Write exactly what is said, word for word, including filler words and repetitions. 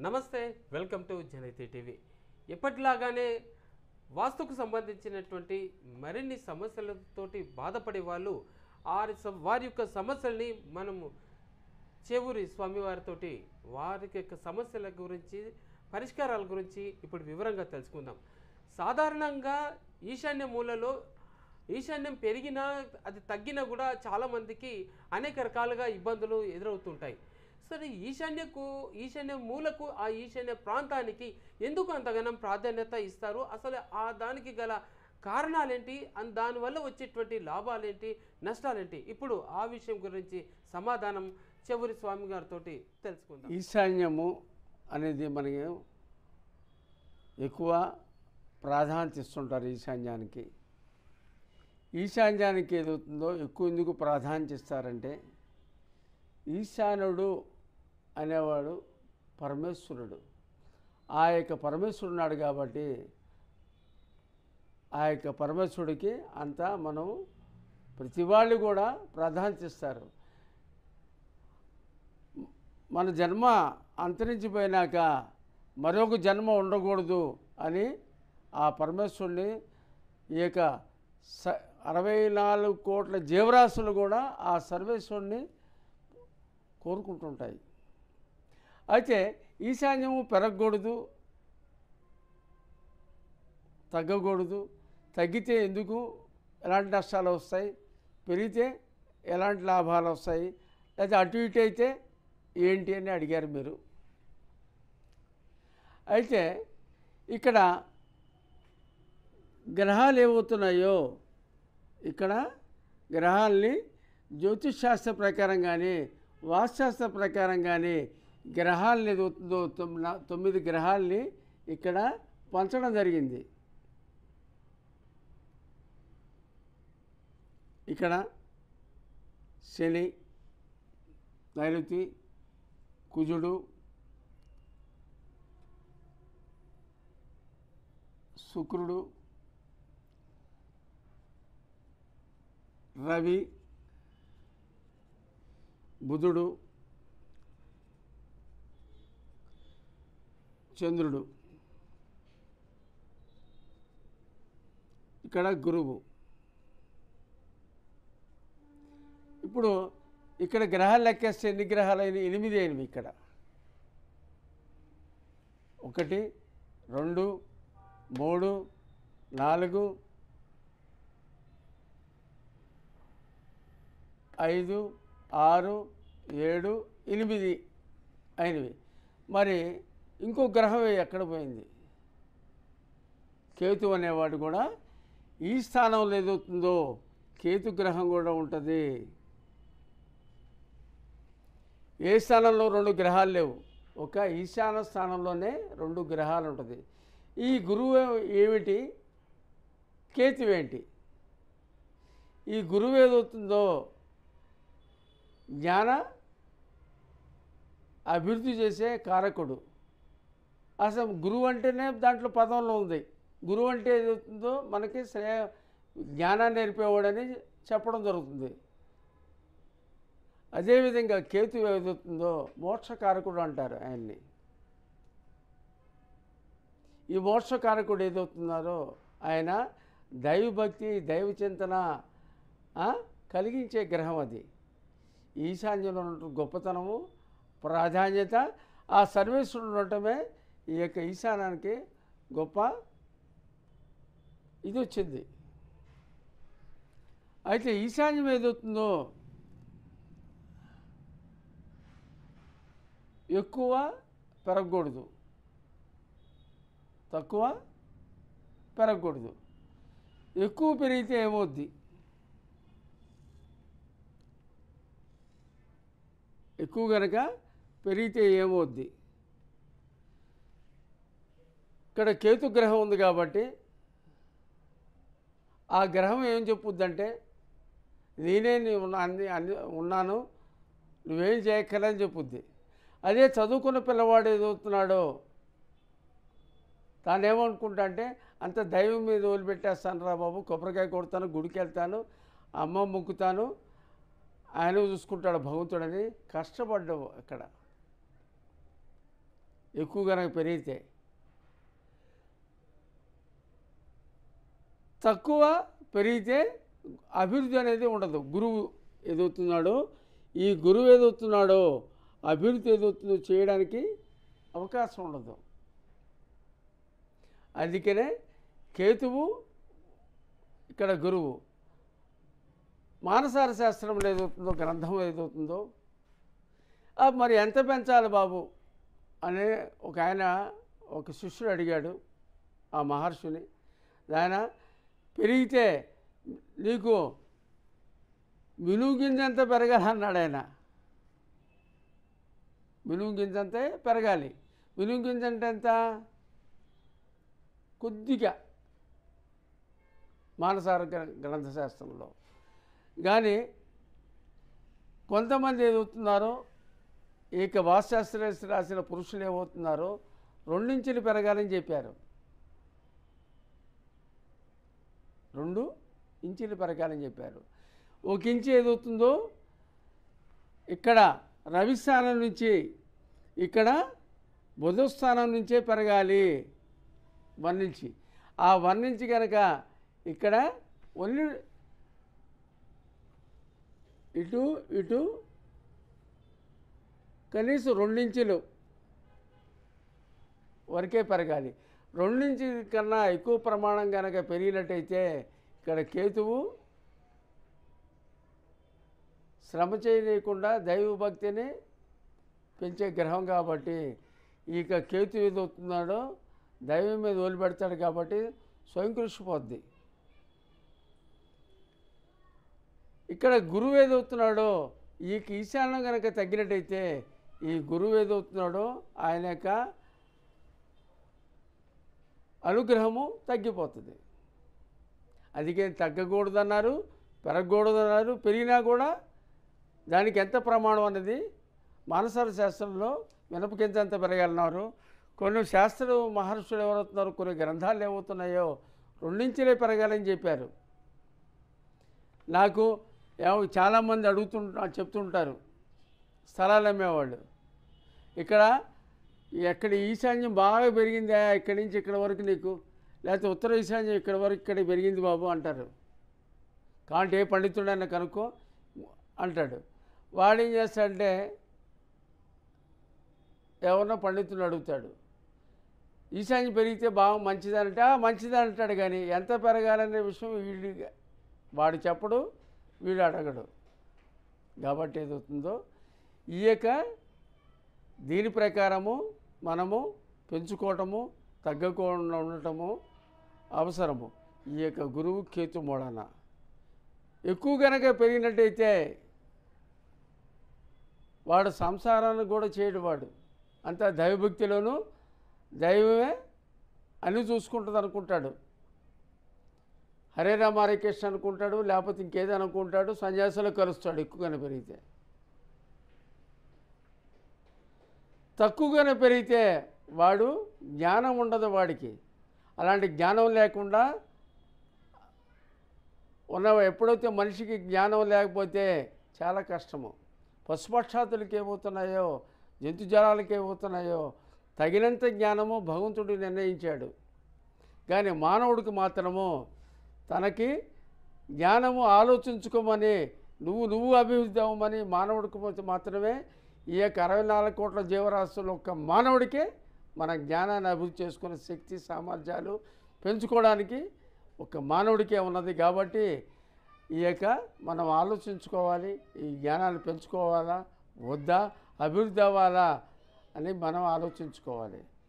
నమస్తే, welcome to జనహిత TV. ఎప్పటిలాగానే వాస్తుకు సంబంధించినటువంటి మరిన్ని సమస్యలతోటి బాధపడే వాళ్ళు వారి యొక్క సమస్యల్ని మనము చేవూరి స్వామివారితోటి వారి యొక్క సమస్యల గురించి పరిష్కారాల గురించి ఇప్పుడు వివరంగా తెలుసుకుందాం. సాధారణంగా ఈశాన్య మూలలో ఈశాన్యం పెరిగినా అది తగ్గినా కూడా చాలామందికి అనేక రకాలుగా ఇబ్బందులు ఎదురవుతుంటాయి. సరే, ఈశాన్యకు ఈశాన్య మూలకు ఆ ఈశాన్య ప్రాంతానికి ఎందుకు అంతగానం ప్రాధాన్యత ఇస్తారు? అసలు ఆ దానికి గల కారణాలేంటి, దానివల్ల వచ్చేటువంటి లాభాలేంటి, నష్టాలేంటి? ఇప్పుడు ఆ విషయం గురించి సమాధానం చేవూరి స్వామి గారితో తెలుసుకుందాం. ఈశాన్యము అనేది మనకి ఎక్కువ ప్రాధాన్యత ఇస్తుంటారు. ఈశాన్యానికి ఈశాన్యానికి ఏదవుతుందో ఎక్కువ ఎందుకు ప్రాధాన్యత ఇస్తారంటే, ఈశానుడు అనేవాడు పరమేశ్వరుడు. ఆ యొక్క పరమేశ్వరుడు ఉన్నాడు కాబట్టి ఆ యొక్క పరమేశ్వరుడికి అంతా మనం ప్రతి వాళ్ళు కూడా ప్రాధాన్యత ఇస్తారు. మన జన్మ అంతరించిపోయినాక మరొక జన్మ ఉండకూడదు అని ఆ పరమేశ్వరుని ఈ యొక్క స అరవై నాలుగు కోట్ల జీవరాశులు కూడా ఆ సర్వేశ్వరుని కోరుకుంటుంటాయి. అయితే ఈశాన్యము పెరగకూడదు, తగ్గకూడదు. తగ్గితే ఎందుకు ఎలాంటి నష్టాలు వస్తాయి, పెరిగితే ఎలాంటి లాభాలు వస్తాయి, లేదా అటు ఇటు అయితే ఏంటి అని అడిగారు మీరు. అయితే ఇక్కడ గ్రహాలు ఏమవుతున్నాయో, ఇక్కడ గ్రహాల్ని జ్యోతిషశాస్త్ర ప్రకారం కానీ వాస్తుశాస్త్ర ప్రకారం కానీ గ్రహాలని ఏదవుతుందో తొమ్మిది గ్రహాల్ని ఇక్కడ పంచడం జరిగింది. ఇక్కడ శని, నైరుతి, కుజుడు, శుక్రుడు, రవి, బుధుడు, చంద్రుడు, ఇక్కడ గురువు. ఇప్పుడు ఇక్కడ గ్రహాలు లెక్కేస్తే ఎన్ని గ్రహాలు అయినా ఎనిమిది అయినవి. ఇక్కడ ఒకటి, రెండు, మూడు, నాలుగు, ఐదు, ఆరు, ఏడు, ఎనిమిది అయినవి. మరి ఇంకో గ్రహం ఎక్కడ పోయింది? కేతు అనేవాడు కూడా ఈ స్థానంలో ఏదవుతుందో కేతు గ్రహం కూడా ఉంటుంది. ఏ స్థానంలో రెండు గ్రహాలు లేవు, ఒక ఈశాన స్థానంలోనే రెండు గ్రహాలు ఉంటుంది. ఈ గురువు ఏమిటి, కేతు ఏంటి? ఈ గురువు ఏదవుతుందో జ్ఞాన అభివృద్ధి చేసే కారకుడు. అసలు గురువు అంటేనే దాంట్లో పదంలో ఉంది. గురువు అంటే ఏదవుతుందో మనకి శ్రేయ జ్ఞానాన్ని నేర్పేవాడని చెప్పడం జరుగుతుంది. అదేవిధంగా కేతు ఏదవుతుందో మోక్షకారకుడు అంటారు ఆయన్ని. ఈ మోక్షకారకుడు ఏదవుతున్నారో ఆయన దైవభక్తి, దైవ చింతన కలిగించే గ్రహం. అది ఈశాన్యంలో ఉన్న గొప్పతనము, ప్రాధాన్యత ఆ సర్వేశ్వరుడు ఉండటమే ఈ యొక్క ఈశానానికి గొప్ప ఇది వచ్చింది. అయితే ఈశాన్యం ఏదవుతుందో ఎక్కువ పెరగకూడదు, తక్కువ పెరగకూడదు. ఎక్కువ పెరిగితే ఏమవుద్ది? ఎక్కువ కనుక పెరిగితే ఏమవుద్ది? ఇక్కడ కేతు గ్రహం ఉంది కాబట్టి ఆ గ్రహం ఏం చెప్పుద్దంటే, నేనే నీ అన్ని అన్ని ఉన్నాను, నువ్వేం చేయక్కర్లేని చెప్పుద్ది. అదే చదువుకున్న పిల్లవాడు ఏదవుతున్నాడో తాను ఏమనుకుంటా అంటే, అంత దైవం మీద వదిలిపెట్టేస్తాను రా బాబు, కొబ్బరికాయ కొడతాను, గుడికి వెళ్తాను, అమ్మ మొక్కుతాను, ఆయన చూసుకుంటాడు భగవంతుడని కష్టపడ్డావు. అక్కడ ఎక్కువ కనుక పెరిగితే, తక్కువ పెరిగితే అభివృద్ధి అనేది ఉండదు. గురువు ఏదవుతున్నాడో ఈ గురువు ఏదవుతున్నాడో అభివృద్ధి ఏదవుతుందో చేయడానికి అవకాశం ఉండదు. అందుకనే కేతువు ఇక్కడ గురువు. మానసార శాస్త్రంలో ఏదవుతుందో, గ్రంథం ఏదవుతుందో మరి ఎంత పెంచాలి బాబు అనే ఒక ఆయన ఒక శిష్యుడు అడిగాడు ఆ మహర్షిని. ఆయన పెరిగితే నీకు మినుము గింజంత పెరగాలి అన్నాడు ఆయన. మినుము గింజంతే పెరగాలి. మినుము గింజ అంటే ఎంత? కొద్దిగా మానసార గ్రంథశాస్త్రంలో. కానీ కొంతమంది ఏదవుతున్నారో, ఇక వాస్తుశాస్త్ర రాసిన పురుషులు ఏమవుతున్నారో రెండించులు పెరగాలని చెప్పారు. రెండు ఇంచులు పెరగాలని చెప్పారు. ఒక ఇంచు ఏదవుతుందో ఇక్కడ రవిస్థానం నుంచి ఇక్కడ బుధస్థానం నుంచే పెరగాలి వన్ ఇంచి. ఆ వన్ ఇంచి కనుక ఇక్కడ ఒళ్ళు ఇటు ఇటు కనీసం రెండించులు వరకే పెరగాలి. రెండించి కన్నా ఎక్కువ ప్రమాణం కనుక పెరిగినట్టయితే ఇక్కడ కేతువు శ్రమ చేయకుండా దైవభక్తిని పెంచే గ్రహం కాబట్టి ఇక కేతు ఏదవుతున్నాడో దైవం మీద వదిలిపెడతాడు కాబట్టి స్వయం కృషి పోద్ది. ఇక్కడ గురువు ఏదవుతున్నాడో ఈ ఈశాన్యం కనుక తగ్గినట్టయితే ఈ గురువు ఏదవుతున్నాడో ఆయన యొక్క అనుగ్రహము తగ్గిపోతుంది. అందుకే తగ్గకూడదన్నారు, పెరగకూడదన్నారు. పెరిగినా కూడా దానికి ఎంత ప్రమాణం అన్నది మానసార శాస్త్రంలో మినపకింత ఎంత పెరగాలన్నారు. కొన్ని శాస్త్ర మహర్షులు ఎవరవుతున్నారు, కొన్ని గ్రంథాలు ఏమవుతున్నాయో రెండించులే పెరగాలని చెప్పారు. నాకు చాలామంది అడుగుతుంటా చెప్తుంటారు స్థలాలు అమ్మేవాళ్ళు, ఇక్కడ ఎక్కడ ఈశాన్యం బాగా పెరిగిందా ఇక్కడి నుంచి ఇక్కడ వరకు నీకు, లేకపోతే ఉత్తర ఈశాన్యం ఇక్కడ వరకు ఇక్కడ పెరిగింది బాబు అంటారు. కాబట్టి ఏ పండితుడైనా కనుక్కో అంటాడు. వాడు ఏం చేస్తాడంటే ఎవరినో పండితుడు అడుగుతాడు, ఈశాన్యం పెరిగితే బాగా మంచిదంటే మంచిది అంటాడు. కానీ ఎంత పెరగాలనే విషయం వీడి వాడు చెప్పడు, వీడు అడగడు. కాబట్టి ఏదవుతుందో ఈ యొక్క దీని ప్రకారము మనము పెంచుకోవటము తగ్గకుండా ఉండటము అవసరము. ఈ యొక్క గురువు కేతు మూలన ఎక్కువ కనుక పెరిగినట్టయితే వాడు సంసారాన్ని కూడా చేయడు. వాడు అంతా దైవభక్తిలోనూ దైవమే అన్నీ చూసుకుంటుంది అనుకుంటాడు. హరే రామ హరే కృష్ణ అనుకుంటాడు, లేకపోతే ఇంకేదో అనుకుంటాడు. సన్యాసులు కలుస్తాడు ఎక్కువగానే పెరిగితే. తక్కువగానే పెరిగితే వాడు జ్ఞానం ఉండదు వాడికి. అలాంటి జ్ఞానం లేకుండా ఉన్న ఎప్పుడైతే మనిషికి జ్ఞానం లేకపోతే చాలా కష్టము. పశుపక్షాతులకి ఏమవుతున్నాయో, జంతుజాలాలకి ఏమవుతున్నాయో తగినంత జ్ఞానము భగవంతుడు నిర్ణయించాడు. కానీ మానవుడికి మాత్రము తనకి జ్ఞానము ఆలోచించుకోమని నువ్వు నువ్వు అభివృద్ధి అవ్వమని మానవుడికి మాత్రమే ఈ యొక్క అరవై నాలుగు కోట్ల జీవరాశులు ఒక్క మానవుడికే మన జ్ఞానాన్ని అభివృద్ధి చేసుకునే శక్తి సామర్థ్యాలు పెంచుకోవడానికి ఒక మానవుడికే ఉన్నది. కాబట్టి ఈ యొక్క మనం ఆలోచించుకోవాలి, ఈ జ్ఞానాన్ని పెంచుకోవాలా వద్దా, అభివృద్ధి అవ్వాలా అని మనం ఆలోచించుకోవాలి.